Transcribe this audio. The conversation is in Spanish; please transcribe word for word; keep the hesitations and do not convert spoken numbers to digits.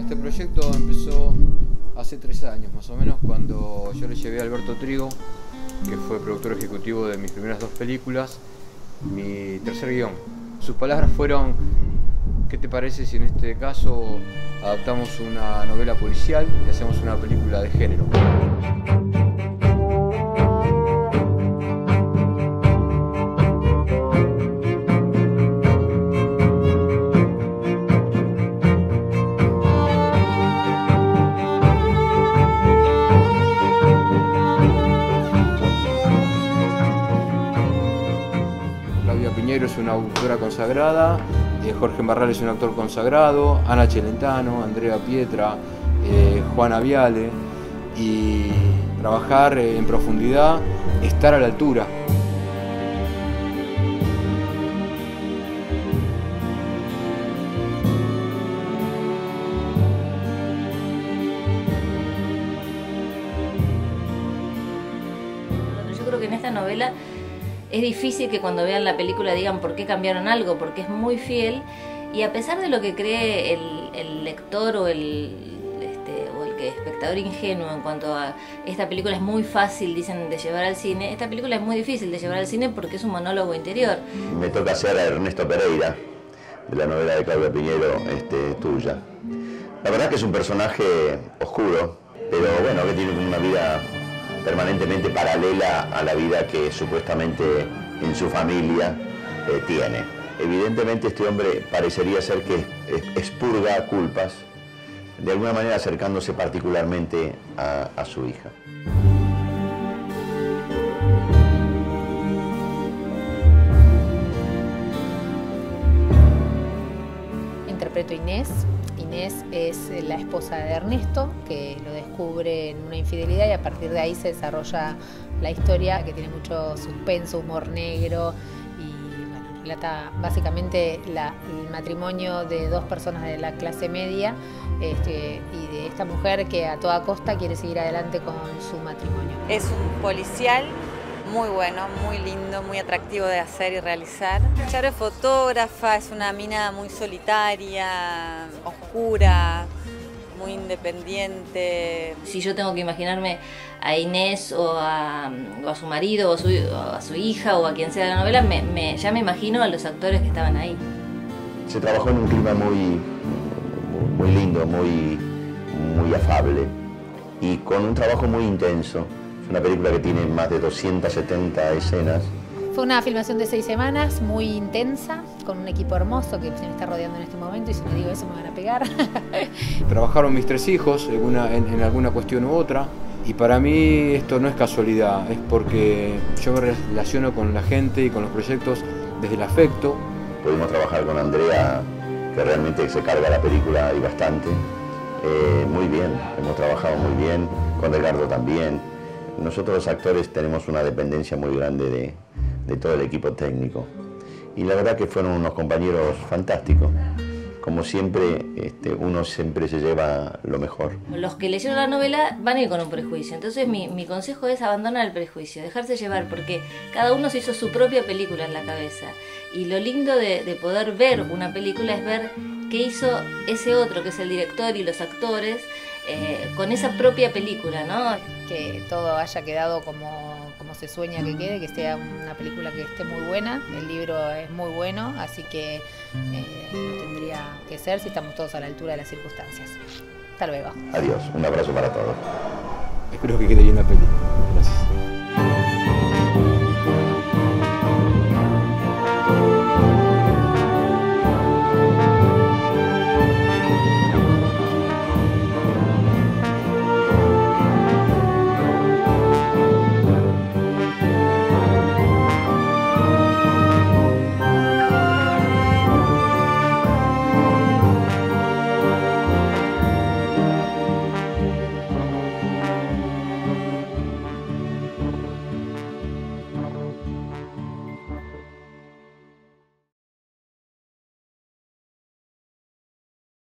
Este proyecto empezó hace tres años más o menos, cuando yo le llevé a Alberto Trigo, que fue productor ejecutivo de mis primeras dos películas, mi tercer guión. Sus palabras fueron: ¿qué te parece si en este caso adaptamos una novela policial y hacemos una película de género? Claudia Piñeiro es una autora consagrada, eh, Jorge Embarral es un actor consagrado, Ana Celentano, Andrea Pietra, eh, Juana Viale, y trabajar eh, en profundidad, estar a la altura. Yo creo que en esta novela es difícil que cuando vean la película digan por qué cambiaron algo, porque es muy fiel, y a pesar de lo que cree el, el lector o el, este, o el que espectador ingenuo en cuanto a esta película es muy fácil, dicen, de llevar al cine, esta película es muy difícil de llevar al cine porque es un monólogo interior. Me toca hacer a Ernesto Pereira, de la novela de Claudia Piñeiro, este, tuya. La verdad que es un personaje oscuro, pero bueno, que tiene una vida permanentemente paralela a la vida que supuestamente en su familia eh, tiene. Evidentemente este hombre parecería ser que expurga culpas, de alguna manera acercándose particularmente a, a su hija. Interpreto a Inés. Inés es la esposa de Ernesto, que lo descubre en una infidelidad y a partir de ahí se desarrolla la historia, que tiene mucho suspenso, humor negro y bueno, relata básicamente la, el matrimonio de dos personas de la clase media este, y de esta mujer que a toda costa quiere seguir adelante con su matrimonio. Es un policial muy bueno, muy lindo, muy atractivo de hacer y realizar. Charo es fotógrafa, es una mina muy solitaria, oscura, muy independiente. Si yo tengo que imaginarme a Inés o a, o a su marido o a su, o a su hija o a quien sea de la novela, me, me, ya me imagino a los actores que estaban ahí. Se trabajó en un clima muy, muy lindo, muy, muy afable y con un trabajo muy intenso. Una película que tiene más de doscientas setenta escenas. Fue una filmación de seis semanas, muy intensa, con un equipo hermoso que se me está rodeando en este momento y si no digo eso me van a pegar. Trabajaron mis tres hijos en, una, en, en alguna cuestión u otra, y para mí esto no es casualidad, es porque yo me relaciono con la gente y con los proyectos desde el afecto. Pudimos trabajar con Andrea, que realmente se carga la película y bastante. Eh, muy bien, hemos trabajado muy bien, con Ricardo también. Nosotros los actores tenemos una dependencia muy grande de, de todo el equipo técnico y la verdad que fueron unos compañeros fantásticos. Como siempre, este, uno siempre se lleva lo mejor. Los que leyeron la novela van a ir con un prejuicio, entonces mi, mi consejo es abandonar el prejuicio, dejarse llevar, porque cada uno se hizo su propia película en la cabeza y lo lindo de, de poder ver una película es ver qué hizo ese otro, que es el director y los actores, Eh, con esa propia película, ¿no? Que todo haya quedado como, como se sueña que quede, que sea una película que esté muy buena. El libro es muy bueno, así que eh, no tendría que ser si estamos todos a la altura de las circunstancias. Hasta luego. Adiós, un abrazo para todos. Espero que quede bien la película. Gracias.